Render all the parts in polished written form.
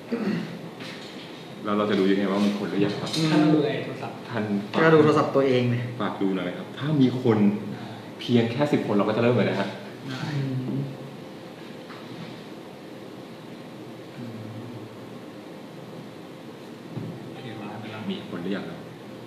แล้วเราจะดูยังไงว่ามีคนหรือยังครับท่านดูในโทรศัพท์ท่านก็ดูโทรศัพท์ตัวเองเลยฝากดูหน่อยครับถ้ามีคนเพียงแค่10 คนเราก็จะเริ่มเลยนะฮะมีคนหรือยังครับ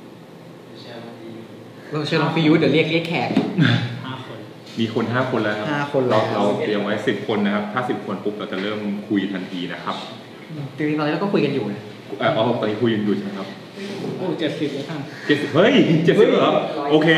เราเชิญลองพิยุทธ์เดี๋ยวเรียกแขก 5 คนมีคน5 คนแล้วครับ 5 คนเราเตรียมไว้10 คนนะครับถ้า10 คนปุ๊บเราจะเริ่มคุยทันทีนะครับจริงๆตอนนี้เราก็คุยกันอยู่นะตอนนี้คุยกันอยู่ใช่ไหมครับโอ้70แล้วท่าน 70เฮ้ย70เหรอโอเค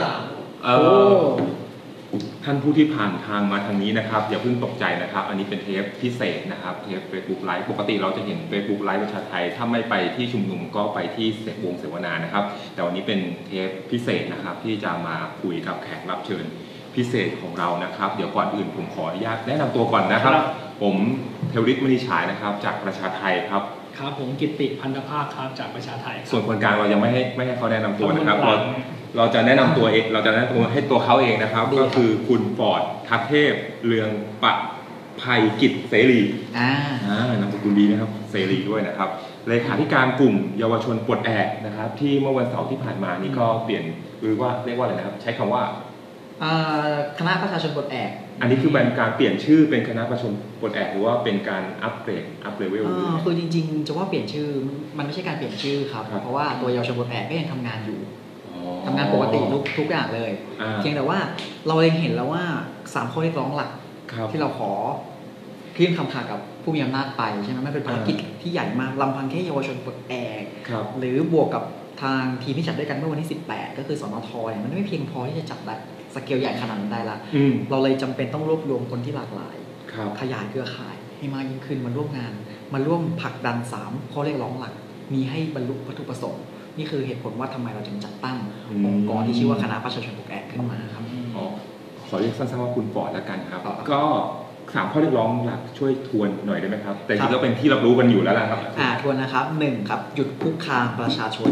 ท่านผู้ที่ผ่านทางมาทางนี้นะครับอย่าเพิ่งตกใจนะครับอันนี้เป็นเทปพิเศษนะครับเทป Facebook Live ปกติเราจะเห็น Facebook Live ประชาไทยถ้าไม่ไปที่ชุมนุมก็ไปที่วงเสวนานะครับแต่วันนี้เป็นเทปพิเศษนะครับที่จะมาคุยกับแขกรับเชิญพิเศษของเรานะครับเดี๋ยวก่อนอื่นผมขออนุญาตแนะนำตัวก่อนนะครับผมเทวฤทธิ์มณีฉายนะครับจากประชาไทยครับครับผมกิตติพันธภาคครับจากประชาไทยส่วนคนกลางเรายังไม่ให้เขาแนะนำตัวนะครับเราจะแนะนำตัวเองเราจะแนะนำตัวให้ตัวเขาเองนะครับก็คือคุณฟอร์ดทัพเทพเรืองปะภัยกิจเสรีนามสกุลดีนะครับเสรีด้วยนะครับเลขาธิการกลุ่มเยาวชนปลดแอกนะครับที่เมื่อวันเสาร์ที่ผ่านมานี้ก็เปลี่ยนหรือว่าเรียกว่าอะไรนะครับใช้คำว่าคณะประชาชนปลดแอกอันนี้คือเป็นการเปลี่ยนชื่อเป็นคณะประชาชนปลดแอกหรือว่าเป็นการอัปเกรดอัพเลเวลคือจริงๆจะว่าเปลี่ยนชื่อมันไม่ใช่การเปลี่ยนชื่อครับเพราะว่าตัวเยาวชนปลดแอกก็ยังทำงานอยู่ทำงานปกติทุกอย่างเลยเพียงแต่ว่าเราเองเห็นแล้วว่า3 ข้อเรียกร้องหลักที่เราขอยื่นคำขาดกับผู้มีอำนาจไปใช่ไหมมันเป็นภารกิจที่ใหญ่มากลำพังแค่เยาวชนปลดแอกหรือบวกกับทางทีมที่จัดด้วยกันเมื่อวันที่18ก็คือสนท.เนี่ยมันไม่เพียงพอที่จะจัดได้สเกลใหญ่ขนาดนั้นได้ละเราเลยจำเป็นต้องรวบรวมคนที่หลากหลายขยายเครือข่ายให้มากยิ่งขึ้นมาร่วมงานมาร่วมผลักดัน3 ข้อเรียกร้องหลักมีให้บรรลุวัตถุประสงค์นี่คือเหตุผลว่าทำไมเราจึงจัดตั้งองค์กรที่ชื่อว่าคณะประชาชนปลดแอกขึ้นมาครับขอเรียกสั้นๆว่าคุณฟอร์ดละกันครับก็3 ข้อเรียกร้องหลักช่วยทวนหน่อยได้ไหมครับแต่จริงๆก็เป็นที่รับรู้กันอยู่แล้วนะครับทวนนะครับ1ครับหยุดคุกคามประชาชน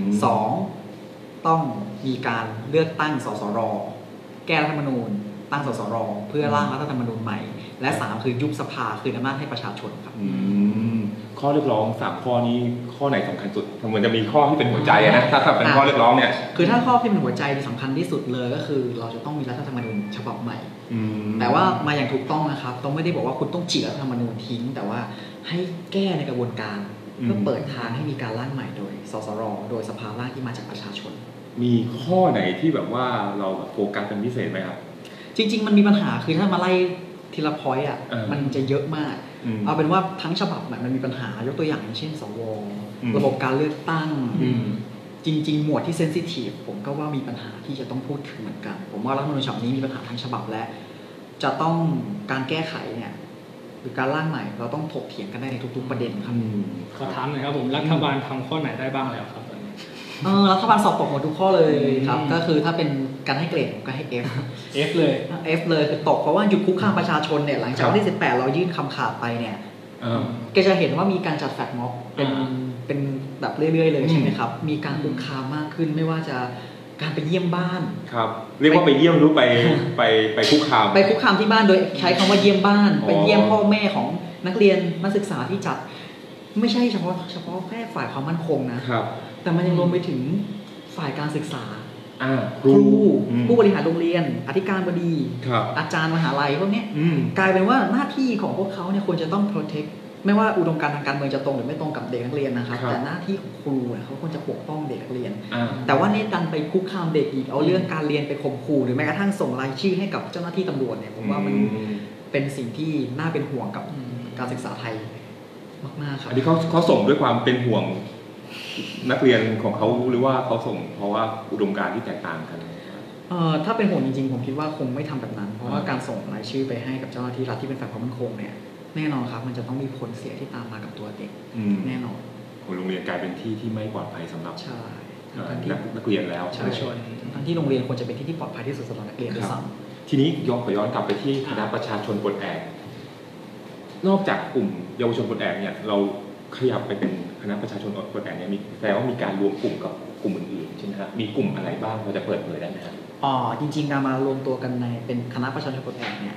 2ต้องมีการเลือกตั้งสสรแก้รัฐธรรมนูญตั้งสสรเพื่อร่างรัฐธรรมนูญใหม่และ3คือยุบสภาคืนอำนาจให้ประชาชนครับข้อเรียกร้อง3 ข้อนี้ข้อไหนสำคัญสุดเหมือนจะมีข้อที่เป็นหัวใจนะถ้าเป็นข้อเรียกร้องเนี่ยคือถ้าข้อที่เป็นหัวใจที่สำคัญที่สุดเลยก็คือเราจะต้องมีรัฐธรรมนูญฉบับใหม่แต่ว่ามาอย่างถูกต้องนะครับต้องไม่ได้บอกว่าคุณต้องฉีกรัฐธรรมนูญทิ้งแต่ว่าให้แก้ในกระบวนการเพื่อเปิดทางให้มีการร่างใหม่โดยสสรโดยสภาร่างที่มาจากประชาชนมีข้อไหนที่แบบว่าเราโฟกัสเป็นพิเศษไหมครับจริงๆมันมีปัญหาคือถ้ามาไล่ทีละพอยต์มันจะเยอะมากเอาเป็นว่าทั้งฉบับมันมีปัญหายกตัวอย่างเช่นสวระบบการเลือกตั้งจริงๆหมวดที่เซนซิทีฟผมก็ว่ามีปัญหาที่จะต้องพูดถึงเหมือนกันผมว่ารัฐธรรมนูญฉบับนี้มีปัญหาทั้งฉบับและจะต้องการแก้ไขเนี่ยหรือการร่างใหม่เราต้องถกเถียงกันได้ในทุกๆประเด็นครับขอถามหน่อยครับผมรัฐบาลทำข้อไหนได้บ้างแล้วครับรัฐบาลสอบตกหมดทุกข้อเลยครับก็คือถ้าเป็นการให้เกรดก็ให้ F เลยคือตกเพราะว่าหยุดคุกคามประชาชนเนี่ยหลังจากวันที่18เรายื่นคำขาดไปเนี่ยแกจะเห็นว่ามีการจัดแฟลชม็อบเป็นแบบเรื่อยๆเลยใช่ไหมครับมีการคุกคามมากขึ้นไม่ว่าจะการไปเยี่ยมบ้านครับเรียกว่าไปเยี่ยมหรือไปคุกคามที่บ้านโดยใช้คำว่าเยี่ยมบ้านไปเยี่ยมพ่อแม่ของนักเรียนนักศึกษาที่จัดไม่ใช่เฉพาะแค่ฝ่ายความมั่นคงนะครับแต่มันยังรวมไปถึงฝ่ายการศึกษาครูผู้บริหารโรงเรียนอธิการบดีอาจารย์มหาลัยพวกนี้กลายเป็นว่าหน้าที่ของพวกเขาเนี่ยควรจะต้อง protect ไม่ว่าอุดมการณ์ทางการเมืองจะตรงหรือไม่ตรงกับเด็กนักเรียนนะครับแต่หน้าที่ของครูเขาควรจะปกป้องเด็กนักเรียนแต่ว่านี่ดันไปคุกคามเด็กอีกเอาเรื่องการเรียนไปข่มขู่หรือแม้กระทั่งส่งรายชื่อให้กับเจ้าหน้าที่ตำรวจเนี่ยผมว่ามันเป็นสิ่งที่น่าเป็นห่วงกับการศึกษาไทยมากๆครับอันนี้เขาส่งด้วยความเป็นห่วงนักเรียนของเขาหรือว่าเขาส่งเพราะว่าอุดมการณ์ที่แตกต่างกันถ้าเป็นห่วงจริงๆผมคิดว่าคงไม่ทำแบบนั้นเพราะว่าการส่งรายชื่อไปให้กับเจ้าหน้าที่รัฐที่เป็นฝ่ายความมั่นคงเนี่ยแน่นอนครับมันจะต้องมีผลเสียที่ตามมากับตัวเด็กแน่นอนโรงเรียนกลายเป็นที่ไม่ปลอดภัยสำหรับนักเรียนแล้วใช่ทั้งที่โรงเรียนควรจะเป็นที่ปลอดภัยที่สุดสำหรับนักเรียนด้วยซ้ำทีนี้ขอย้อนกลับไปที่คณะประชาชนปลดแอกนอกจากกลุ่มเยาวชนปลดแอกเนี่ยเราขยับไปเป็นคณะประชาชนปลดแอกเนี่ยมีแปลว่ามีการรวมกลุ่มกับกลุ่มอื่นๆใช่ไหมครับมีกลุ่มอะไรบ้างเราจะเปิดเผยได้ไหมครับจริงๆการมารวมตัวกันในเป็นคณะประชาชนปลดแอกเนี่ย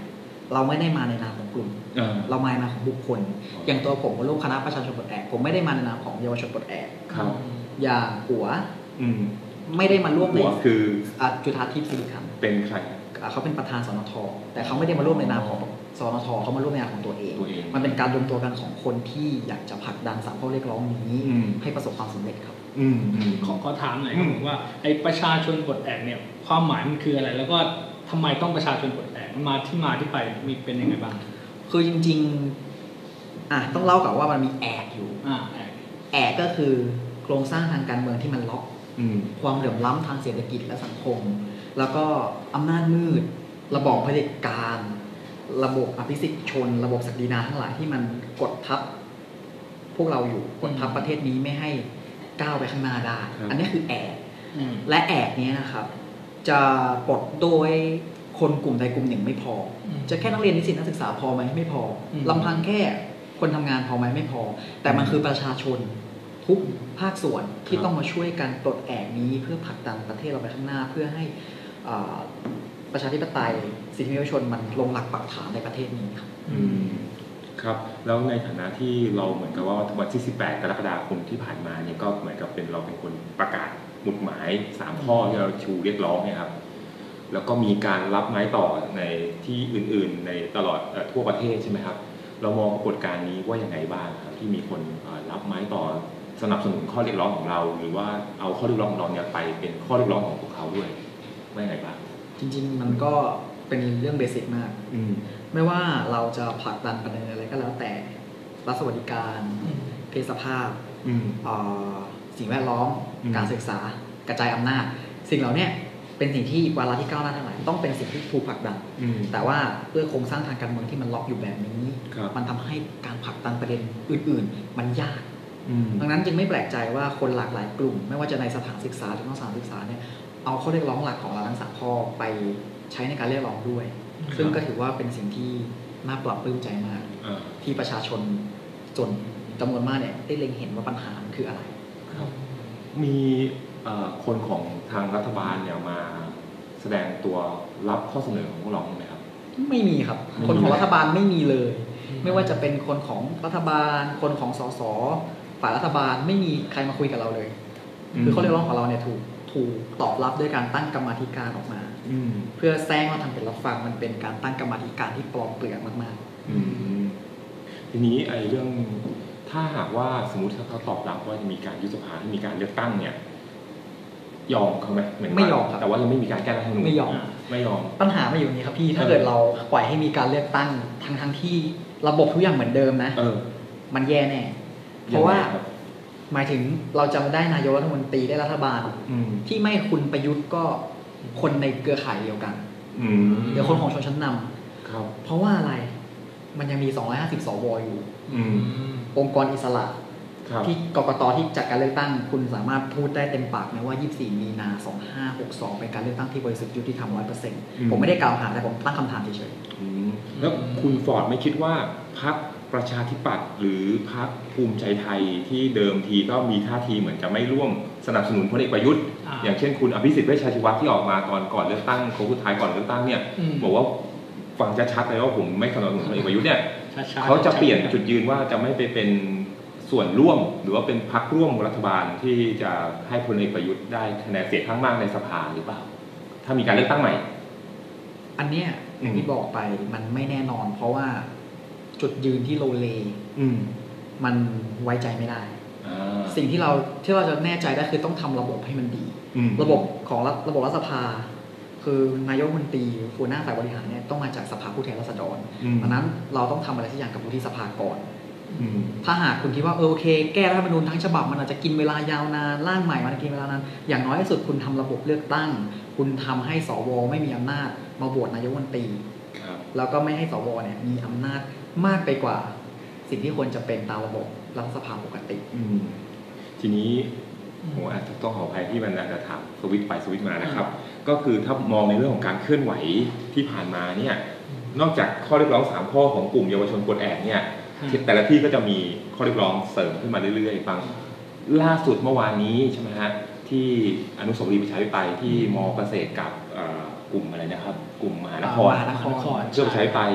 เราไม่ได้มาในนามของกลุ่มเรามาในนามของบุคคลอย่างตัวผมร่วมคณะประชาชนปลดแอกผมไม่ได้มาในนามของเยาวชนปลดแอกอย่างหัวไม่ได้มาร่วมในคือจุฑาทิพย์สิริขันธ์เป็นใครเขาเป็นประธานสนทแต่เขาไม่ได้มาร่วมในนามของสนทเขามาร่วมในนามของตัวเองมันเป็นการรวมตัวกันของคนที่อยากจะผลักดัน3ข้อเรียกร้องนี้ให้ประสบความสำเร็จครับขอถามหน่อยครับว่าไอ้ประชาชนปลดแอกเนี่ยความหมายมันคืออะไรแล้วก็ทำไมต้องประชาชนปลดแอกมันมาที่ไปมีเป็นยังไงบ้างคือจริงๆต้องเล่าก่อนว่ามันมีแอกอยู่แอกก็คือโครงสร้างทางการเมืองที่มันล็อกความเหลื่อมล้ำทางเศรษฐกิจและสังคมแล้วก็อำนาจมืดระบอบเผด็จการระบบอภิสิทธิชนระบบศักดินาทั้งหลายที่มันกดทับพวกเราอยู่กดทับประเทศนี้ไม่ให้ก้าวไปข้างหน้าได้อันนี้คือแอกและแอกนี้นะครับจะปลดโดยคนกลุ่มใดกลุ่มหนึ่งไม่พอจะแค่นักเรียนนิสิตนักศึกษาพอไหมไม่พอลำพังแค่คนทำงานพอไหมไม่พอแต่มันคือประชาชนทุกภาคส่วนที่ต้องมาช่วยกันปลดแอกนี้เพื่อผลักดันประเทศเราไปข้างหน้าเพื่อให้ประชาธิปไตยสิทธิมนุษยชนมันลงหลักปักฐานในประเทศนี้ครับครับแล้วในฐานะที่เราเหมือนกับว่าวันที่18 กรกฎาคมที่ผ่านมาเนี่ยก็เหมือนกับเราเป็นคนประกาศหมุดหมาย3ข้อที่เราชูเรียกร้องเนี่ยครับแล้วก็มีการรับไม้ต่อในที่อื่นๆในตลอดทั่วประเทศใช่ไหมครับเรามองปรากฏการณ์นี้ว่าอย่างไรบ้างครับที่มีคนรับไม้ต่อสนับสนุนข้อเรียกร้องของเราหรือว่าเอาข้อเรียกร้องของเราเนี่ยไปเป็นข้อเรียกร้องของพวกเขาด้วยว่าอย่างไรบ้างจริงๆมันก็เป็นเรื่องเบสิกมากไม่ว่าเราจะผลักดันประเด็นอะไรก็แล้วแต่รัฐสวัสดิการเพศสภาพสิ่งแวดล้อมการศึกษากระจายอำนาจสิ่งเหล่านี้เป็นสิ่งที่วาระที่ก้าวหน้าทั้งหลายต้องเป็นสิ่งที่ถูกผลักดันแต่ว่าเพื่อโครงสร้างทางการเมืองที่มันล็อกอยู่แบบนี้มันทำให้การผลักดันประเด็นอื่นๆมันยากดังนั้นจึงไม่แปลกใจว่าคนหลากหลายกลุ่มไม่ว่าจะในสถานศึกษาหรือนอกสถานศึกษาเนี่ยเอาข้อเรียกร้องหลักของเราทั้ง3ข้อไปใช้ในการเรียกร้องด้วยซึ่งก็ถือว่าเป็นสิ่งที่น่าปรับปลื้มใจมากที่ประชาชนส่วนจำนวนมากเนี่ยได้เล็งเห็นว่าปัญหาคืออะไรมีคนของทางรัฐบาลเนี่ยมาแสดงตัวรับข้อเสนอของพวกเราไหมครับไม่มีครับคนของรัฐบาลไม่มีเลยไม่ว่าจะเป็นคนของรัฐบาลคนของสสฝ่ายรัฐบาลไม่มีใครมาคุยกับเราเลยคือข้อเรียกร้องของเราเนี่ยถูกตอบรับด้วยการตั้งกรรมาธิการออกมาเพื่อแซงว่าทำเป็นรับฟังมันเป็นการตั้งกรรมาธิการที่ปลอมเปลือกมากๆทีนี้ไอ้เรื่องถ้าหากว่าสมมติถ้าเขาตอบรับว่าจะมีการยุบสภาที่มีการเลือกตั้งเนี่ยยอมเขาไหมไม่ยอมครับแต่ว่ายังไม่มีการแก้รัฐธรรมนูญไม่ยอมปัญหาไม่อยู่นี้ครับพี่ถ้าเกิดเราปล่อยให้มีการเลือกตั้งทั้งที่ระบบทุกอย่างเหมือนเดิมนะมันแย่แน่เพราะว่าหมายถึงเราจะได้นายกรัฐมนตรีได้รัฐบาลที่ไม่คุณประยุทธ์ก็คนในเครือข่ายเดียวกันเดี๋ยวคนของชนชั้นนำเพราะว่าอะไรมันยังมี250 สวอยู่องค์กรอิสระที่กกต.ที่จัดการเลือกตั้งคุณสามารถพูดได้เต็มปากไหมว่า24 มีนา 2562เป็นการเลือกตั้งที่บริสุทธิ์ยุติธรรม 100% ผมไม่ได้กล่าวหาแต่ผมตั้งคำถามเฉยๆแล้วคุณฟอร์ดไม่คิดว่าพรรคประชาธิปัตย์หรือพรรคภูมิใจไทยที่เดิมทีก็มีท่าทีเหมือนจะไม่ร่วมสนับสนุนพลเอกประยุทธ์อย่างเช่นคุณอภิสิทธิ์เวชชาชีวะที่ออกมาก่อนเลือกตั้งโค้งสุดท้ายก่อนเลือกตั้งเนี่ยบอกว่าฟังชัดๆเลยว่าผมไม่สนับสนุนพลเอกประยุทธ์เนี่ยเขาจะเปลี่ยนจุดยืนว่าจะไม่ไปเป็นส่วนร่วมหรือว่าเป็นพรรคร่วมรัฐบาลที่จะให้พลเอกประยุทธ์ได้คะแนนเสียงข้างมากในสภาหรือเปล่าถ้ามีการเลือกตั้งใหม่อันเนี้ยอย่างที่บอกไปมันไม่แน่นอนเพราะว่าจุดยืนที่โลเลมันไว้ใจไม่ได้สิ่งที่เราจะแน่ใจได้คือต้องทำระบบให้มันดีระบบของระบบรัฐสภาคือนายกรัฐมนตรีหัวหน้าฝ่ายบริหารเนี่ยต้องมาจากสภาผู้แทนราษฎรดังนั้นเราต้องทำอะไรสักอย่างกับวุฒิสภาก่อนถ้าหากคุณคิดว่าโอเคแก้รัฐธรรมนูญทั้งฉบับมันอาจจะกินเวลายาวนานร่างใหม่มันกินเวลานานอย่างน้อยที่สุดคุณทำระบบเลือกตั้งคุณทำให้สวไม่มีอำนาจมาโหวตนายกรัฐมนตรีแล้วก็ไม่ให้สวเนี่ยมีอำนาจมากไปกว่าสิ่งที่ควรจะเป็นตามระบบรัฐสภาปกติทีนี้ผมอาจจะต้องขออภัยที่มันอาจจะถามสวิตช์ไปสวิตช์มานะครับก็คือถ้ามองในเรื่องของการเคลื่อนไหวที่ผ่านมาเนี่ยนอกจากข้อเรียกร้อง3ข้อของกลุ่มเยาวชนปลดแอกเนี่ยแต่ละที่ก็จะมีข้อเรียกร้องเสริมขึ้นมาเรื่อยๆบางล่าสุดเมื่อวานนี้ใช่ไหมฮะที่อนุสาวรีย์ประชาธิปไตยที่ม.เกษตรกับกลุ่มอะไรนะครับกลุ่มมหานครเพื่อประชาธิปไตย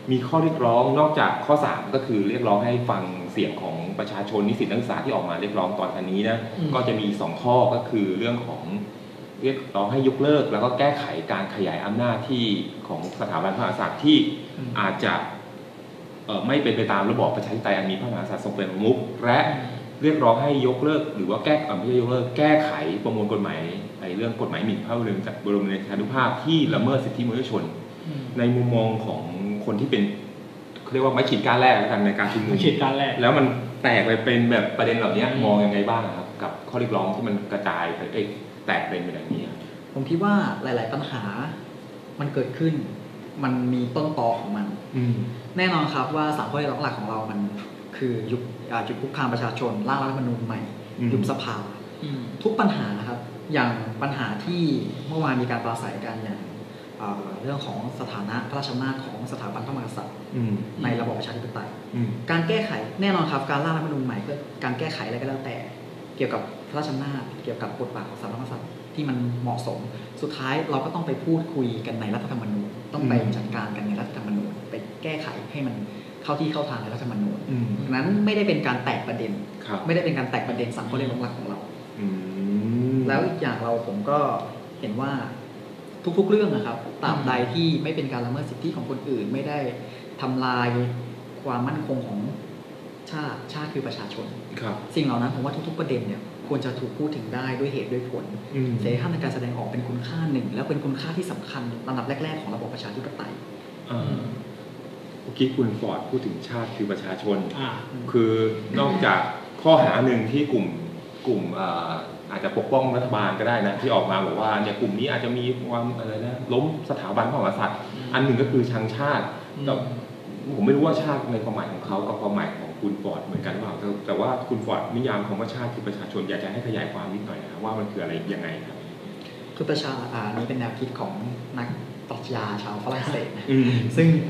มีข้อเรียกร้องนอกจากข้อ3ก็คือเรียกร้องให้ฟังเสียงของประชาชนนิสิตนักศึกษาที่ออกมาเรียกร้องตอนนี้นะก็จะมี2ข้อก็คือเรื่องของเรียกร้องให้ยกเลิกแล้วก็แก้ไขการขยายอำนาจที่ของสถาบันพระมหากษัตริย์ที่อาจจะไม่เป็นไปตามระบอบประชาธิปไตยอันมีพระมหากษัตริย์ทรงเป็นประมุขและเรียกร้องให้ยกเลิกหรือว่าไม่ใช่ยกเลิกแก้ไขประมวลกฎหมายในเรื่องกฎหมายหมิ่นพระบรมราชานุภาพที่ละเมิดสิทธิมนุษยชนในมุมมองของคนที่เป็นเรียกว่าไม้ขีดก้านแรกแล้วกันในการชุมนุมแล้วมันแตกไปเป็นแบบประเด็นเหล่านี้มองยังไงบ้างครับกับข้อเรียกร้องที่มันกระจายไปแตกเป็นแบบนี้ผมคิดว่าหลาย ๆปัญหามันเกิดขึ้นมันมีต้นตอของมันแน่นอนครับว่า3ข้อเรียกร้องหลักของเรามันคือยุบคุกคามประชาชนร่างรัฐธรรมนูญใหม่ยุบสภาทุกปัญหานะครับอย่างปัญหาที่เมื่อวานมีการปราศัยกันอย่างเรื่องของสถานะพระราชอำนาจของสถาบันพระมหากษัตริย์ในระบอบประชาธิปไตยการแก้ไขแน่นอนครับการร่างรัฐธรรมนูญใหม่เพื่อการแก้ไขอะไรก็แล้วแต่เกี่ยวกับพระราชอำนาจเกี่ยวกับบทบาทของสถาบันพระมหากษัตริย์ที่มันเหมาะสมสุดท้ายเราก็ต้องไปพูดคุยกันในรัฐธรรมนูญต้องไปจัดการกันในรัฐธรรมนูญไปแก้ไขให้มันเข้าที่เข้าทางในรัฐธรรมนูญดังนั้นไม่ได้เป็นการแตกประเด็นไม่ได้เป็นการแตกประเด็น3ข้อเรียกร้องหลักของเราแล้วอีกอย่างผมก็เห็นว่าทุกๆเรื่องนะครับตราบใดที่ไม่เป็นการละเมิดสิทธิของคนอื่นไม่ได้ทำลายความมั่นคงของชาติคือประชาชนสิ่งเหล่านั้นผมว่าทุกๆประเด็นเนี่ยควรจะถูกพูดถึงได้ด้วยเหตุด้วยผลเสรีภาพในการแสดงออกเป็นคุณค่าหนึ่งแล้วเป็นคุณค่าที่สำคัญลำดับแรกๆของระบบประชาธิปไตยเมื่อกี้คุณฟอร์ดพูดถึงชาติคือประชาชนคือนอกจากข้อหาหนึ่งที่กลุ่มอาจจะปกป้องรัฐบาลก็ได้นะที่ออกมาบอกว่าเนี่ยกลุ่มนี้อาจจะมีความอะไรนะล้มสถาบันพระมหากษัตริย์อันหนึ่งก็คือชังชาติแต่ผมไม่รู้ว่าชาติในความหมายของเขากับความหมายของคุณฟอร์ดเหมือนกันหรือเปล่าแต่ว่าคุณฟอร์ดนิยามคำว่าชาติคือประชาชนอยากจะให้ขยายความนิดหน่อยนะว่ามันคืออะไรยังไงครับคือประชานี้เป็นแนวคิดของนักปรัชญาชาวฝรั่งเศสนะซึ่ง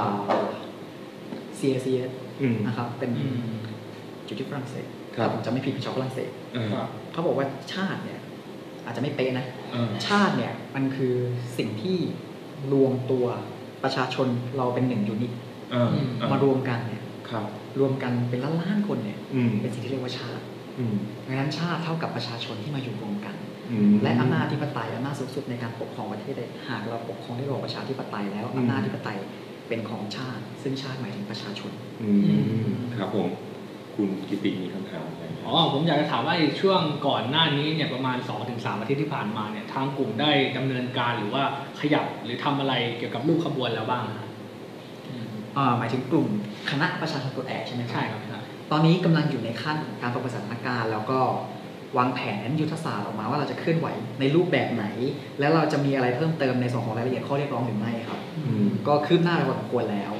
CACS นะครับเป็นจุดที่ฝรั่งเศสผมจะไม่ผิดเป็นชาวฝรั่งเศสเขาบอกว่าชาติเนี่ยอาจจะไม่เป๊ะนะชาติเนี่ยมันคือสิ่งที่รวมตัวประชาชนเราเป็น1ยูนิตมารวมกันเนี่ยรวมกันเป็นล้านๆคนเนี่ยเป็นสิ่งที่เรียกว่าชาติดังนั้นชาติเท่ากับประชาชนที่มาอยู่รวมกันและอำนาจอธิปไตยอำนาจสูงสุดในการปกครองประเทศใดหากเราปกครองด้วยระบอบประชาธิปไตยแล้วอำนาจอธิปไตยเป็นของชาติซึ่งชาติหมายถึงประชาชนครับผมคุณกิติมีคำถามอะไรผมอยากจะถามว่าช่วงก่อนหน้านี้เนี่ยประมาณ 2-3 อาทิตย์ที่ผ่านมาเนี่ยทางกลุ่มได้ดำเนินการหรือว่าขยับหรือทำอะไรเกี่ยวกับรูปขบวนแล้วบ้างหมายถึงกลุ่มคณะประชาชนปลดแอกใช่ไหมใช่ครับตอนนี้กำลังอยู่ในขั้นการประเมินสถานการณ์แล้วก็วางแผนยุทธศาสตร์ออกมาว่าเราจะเคลื่อนไหวในรูปแบบไหนแล้วเราจะมีอะไรเพิ่มเติมในส่วนของรายละเอียดข้อเรียกร้องหรือไม่ครับก็คืบหน้าพอสมควรแล้ว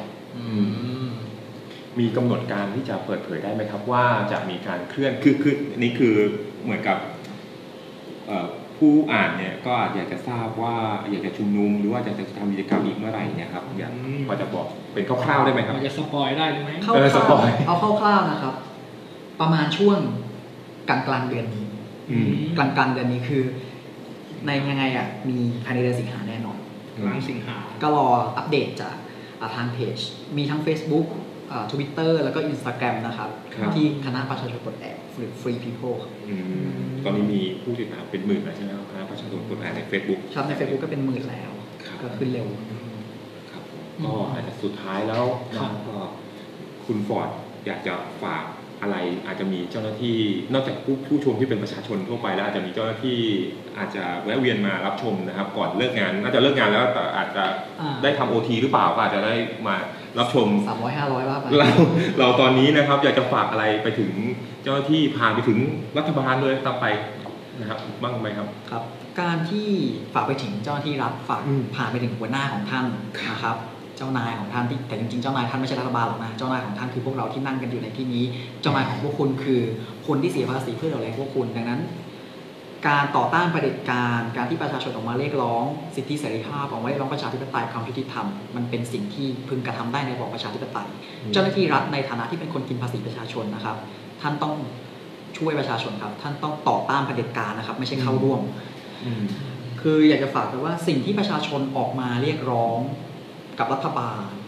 มีกำหนดการที่จะเปิดเผยได้ไหมครับว่าจะมีการเคลื่อนคือนี่คือเหมือนกับผู้อ่านเนี่ยก็อยากจะทราบว่าอยากจะชุมนุมหรือว่าจะทำกิจกรรมอีกเมื่อไหร่เนี่ยครับอยากพอจะบอกเป็นคร่าวๆได้ไหมครับจะสปอยได้ไหมสปอยเอาคร่าวๆนะครับประมาณช่วงกลางเดือนนี้กลางเดือนนี้คือในยังไงมีภายในเดือนสิงหาแน่นอนกลางสิงหาก็รออัปเดตจากทางเพจมีทั้ง Facebook Twitter แล้วก็ Instagram นะครับที่คณะประชาชนปลดแอกหรือ Free People ตอนนี้มีผู้ติดตามเป็นหมื่นแล้วใช่ไหมครับคณะประชาชนปลดแอกใน Facebook ครับใน Facebook ก็เป็นหมื่นแล้วก็ขึ้นเร็วครับก็อาจจะสุดท้ายแล้วก็คุณฟอร์ดอยากจะฝากอะไรอาจจะมีเจ้าหน้าที่นอกจากผู้ชมที่เป็นประชาชนทั่วไปแล้วอาจจะมีเจ้าหน้าที่อาจจะแวะเวียนมารับชมนะครับก่อนเลิกงานน่าจะเลิกงานแล้วแต่อาจจะได้ทำ OT หรือเปล่าก็อาจจะได้มารับชม 300-500 ว่าไปเราตอนนี้นะครับอยากจะฝากอะไรไปถึงเจ้าหน้าที่ผ่านไปถึงรัฐบาลเลยต่อไปนะครับบ้างไหมครับครับการที่ฝากไปถึงเจ้าหน้าที่รัฐฝากผ่านไปถึงหัวหน้าของท่านนะครับเจ้านายของท่านที่แต่จริงๆเจ้านายท่านไม่ใช่รัฐบาลหรอกนะเจ้านายของท่านคือพวกเราที่นั่งกันอยู่ในที่นี้เจ้านายของพวกคุณคือคนที่เสียภาษีเพื่อเราแลพวกคุณดังนั้นการต่อต้านเผด็จการการที่ประชาชนออกมาเรียกร้องสิทธิเสรีภาพออกมาเรียกร้องประชาธิปไตยความยุติธรรมมันเป็นสิ่งที่พึงกระทำได้ในระบอบประชาธิปไตยเจ้าหน้าที่รัฐในฐานะที่เป็นคนกินภาษีประชาชนนะครับท่านต้องช่วยประชาชนครับท่านต้องต่อต้านเผด็จการนะครับไม่ใช่เข้าร่วมคืออยากจะฝากไว้ว่าสิ่งที่ประชาชนออกมาเรียกร้องกับรัฐบาล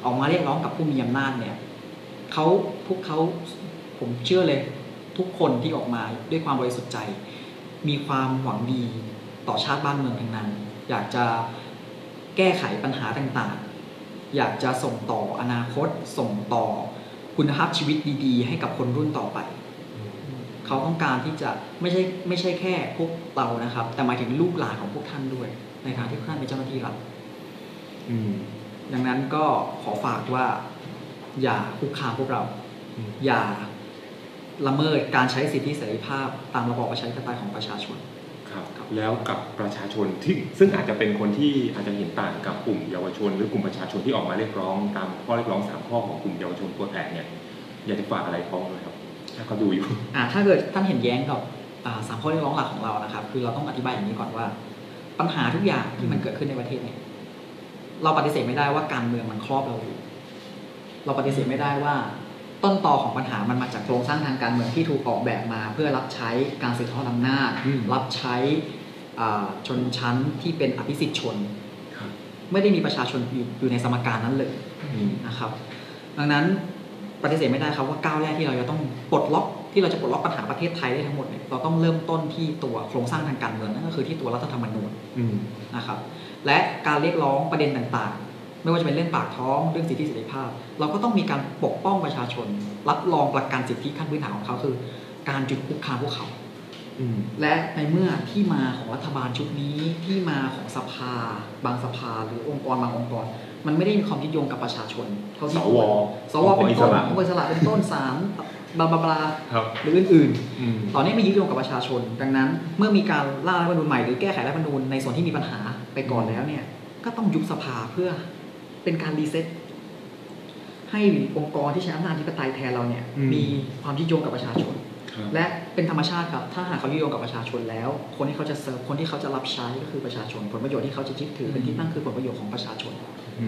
ออกมาเรียกร้องกับผู้มีอำนาจเนี่ยพวกเขาผมเชื่อเลยทุกคนที่ออกมาด้วยความบริสุทธิ์ใจมีความหวังดีต่อชาติบ้านเมืองทั้งนั้นอยากจะแก้ไขปัญหาต่างๆอยากจะส่งต่ออนาคตส่งต่อคุณภาพชีวิตดีๆให้กับคนรุ่นต่อไปเขาต้องการที่จะไม่ใช่แค่พวกเรานะครับแต่หมายถึงลูกหลานของพวกท่านด้วยในฐานะที่พวกท่านเป็นเจ้าหน้าที่รัฐดังนั้นก็ขอฝากว่าอย่าคุกคามพวกเราอย่าละเมิดการใช้สิทธิเสรีภาพตามระบอบประชาธิปไตยของประชาชนครับแล้วกับประชาชนที่ซึ่งอาจจะเป็นคนที่อาจจะเห็นต่างกับกลุ่มเยาวชนหรือกลุ่มประชาชนที่ออกมาเรียกร้องตามข้อเรียกร้อง3ข้อของกลุ่มเยาวชนปลดแอกเนี่ยอยากจะฝากอะไรเขาไหมครับถ้าเขาดูอยู่ถ้าเกิดท่านเห็นแย้งกับ3ข้อเรียกร้องหลักของเรานะครับคือเราต้องอธิบายอย่างนี้ก่อนว่าปัญหาทุกอย่างที่มันเกิดขึ้นในประเทศเนี่ยเราปฏิเสธไม่ได้ว่าการเมืองมันครอบเราอยู่เราปฏิเสธไม่ได้ว่าต้นตอของปัญหามันมาจากโครงสร้างทางการเมืองที่ถูกออกแบบมาเพื่อรับใช้การสืบทอดอำนาจรับใช้ชนชั้นที่เป็นอภิสิทธิชนไม่ได้มีประชาชนอยู่ในสมการนั้นเลยนะครับดังนั้นปฏิเสธไม่ได้ครับว่าก้าวแรกที่เราจะต้องปลดล็อกที่เราจะปลดล็อกปัญหาประเทศไทยได้ทั้งหมดเนี่ยเราต้องเริ่มต้นที่ตัวโครงสร้างทางการเมืองนั่นก็คือที่ตัวรัฐธรรมนูญนะครับและการเรียกร้องประเด็นต่างๆไม่ว่าจะเป็นเรื่องปากท้องเรื่องสิทธิเสรีภาพเราก็ต้องมีการปกป้องประชาชนรับรองประกันสิทธิขั้นพื้นฐานของเขาคือการหยุดคุกคามพวกเขาและในเมื่อที่มาของรัฐบาลชุดนี้ที่มาของสภาบางสภาหรือองค์กรบางองค์กรมันไม่ได้มีความยึดโยงกับประชาชนเขาที่สวเป็นต้นองค์กรอิสระเป็นต้นศาลบลาบลาหรืออื่นๆตอนนี้ไม่ยึดโยงกับประชาชนดังนั้นเมื่อมีการร่างรัฐธรรมนูญใหม่หรือแก้ไขรัฐธรรมนูญในส่วนที่มีปัญหาไปก่อนแล้วเนี่ยก็ต้องยุบสภาเพื่อเป็นการรีเซ็ตให้องค์กรที่ใช้อำนาจอธิปไตยแทนเราเนี่ยมีความยึดโยงกับประชาชนและเป็นธรรมชาติครับถ้าหากเขายึดโยงกับประชาชนแล้วคนที่เขาจะเซิร์ฟคนที่เขาจะรับใช้ก็คือประชาชนผลประโยชน์ที่เขาจะยึดถือเป็นที่ตั้งคือผลประโยชน์ของประชาชน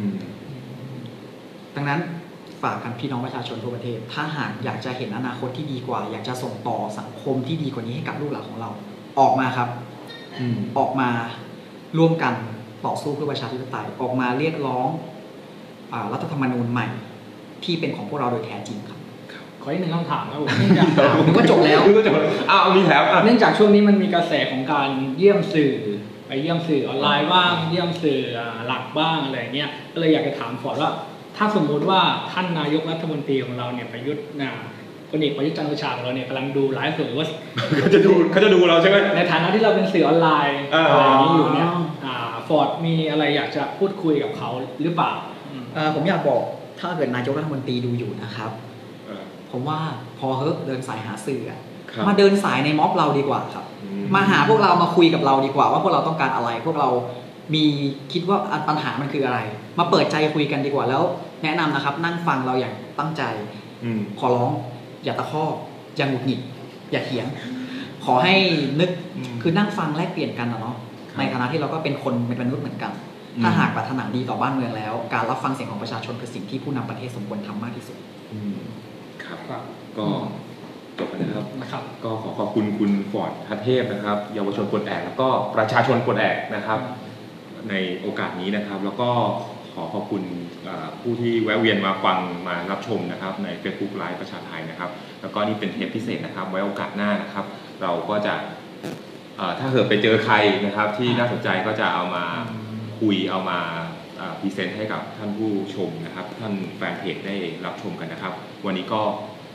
ดังนั้นฝากกันพี่น้องประชาชนทั่วประเทศถ้าหากอยากจะเห็นอนาคตที่ดีกว่าอยากจะส่งต่อสังคมที่ดีกว่านี้ให้กับลูกหลานของเราออกมาครับออกมาร่วมกันต่อสู้เพื่อประชาธิปไตยออกมาเรียกร้องรัฐธรรมนูญใหม่ที่เป็นของพวกเราโดยแท้จริงครับขออีกหนึ่งคำถามครับผมเนื่องจากนึกว่าจบแล้วมีแถมเนื่องจากช่วงนี้มันมีกระแสของการเยี่ยมสื่อไปเยี่ยมสื่อออนไลน์บ้างเยี่ยมสื่อหลักบ้างอะไรเงี้ยก็เลยอยากจะถามฟอร์ดว่าถ้าสมมุติว่าท่านนายกรัฐมนตรีของเราเนี่ยประยุทธ์พลเอกประยุทธ์จันทร์โอชาของเราเนี่ยกำลังดูไลฟ์สดหรือว่าเขาจะดูเราใช่ไหมในฐานะที่เราเป็นสื่อออนไลน์อะไรอย่างนี้อยู่เนี่ยฟอร์ดมีอะไรอยากจะพูดคุยกับเขาหรือเปล่าผมอยากบอกถ้าเกิดนายกรัฐมนตรีดูอยู่นะครับผมว่าพอเดินสายหาสื่อมาเดินสายในม็อบเราดีกว่าครับมาหาพวกเรามาคุยกับเราดีกว่าว่าพวกเราต้องการอะไรพวกเรามีคิดว่าปัญหามันคืออะไรมาเปิดใจคุยกันดีกว่าแล้วแนะนำนะครับนั่งฟังเราอย่างตั้งใจขอร้องอย่าตะคอกอย่าหงุดหงิดอย่าเถียงขอให้นึกคือนั่งฟังแลกเปลี่ยนกันเนาะในฐานะที่เราก็เป็นคนเป็นมนุษย์เหมือนกันถ้าหากปรารถนาดีต่อบ้านเมืองแล้วการรับฟังเสียงของประชาชนคือสิ่งที่ผู้นำประเทศสมควรทำมากที่สุดครับก็จบนะครับก็ขอบคุณคุณฟอร์ดทัเทพนะครับเยาวชนปลดแอกแล้วก็ประชาชนปลดแอกนะครับในโอกาสนี้นะครับแล้วก็ขอบคุณผู้ที่แวะเวียนมาฟังมารับชมนะครับใน Facebook Live ประชาไทยนะครับแล้วก็นี่เป็นเทปพิเศษนะครับไว้โอกาสหน้านะครับเราก็จะถ้าเกิดไปเจอใครนะครับที่น่าสนใจก็จะเอามาคุยเอามาพรีเซนต์ให้กับท่านผู้ชมนะครับท่านแฟนเพจได้รับชมกันนะครับวันนี้ก็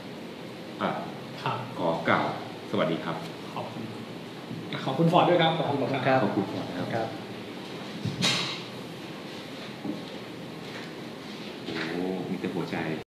ขอกล่าวสวัสดีครับขอบคุณฟอร์ดด้วยครับขอบคุณครับขอบคุณฟอร์ดนะครับโอ้มีแต่หัวใจ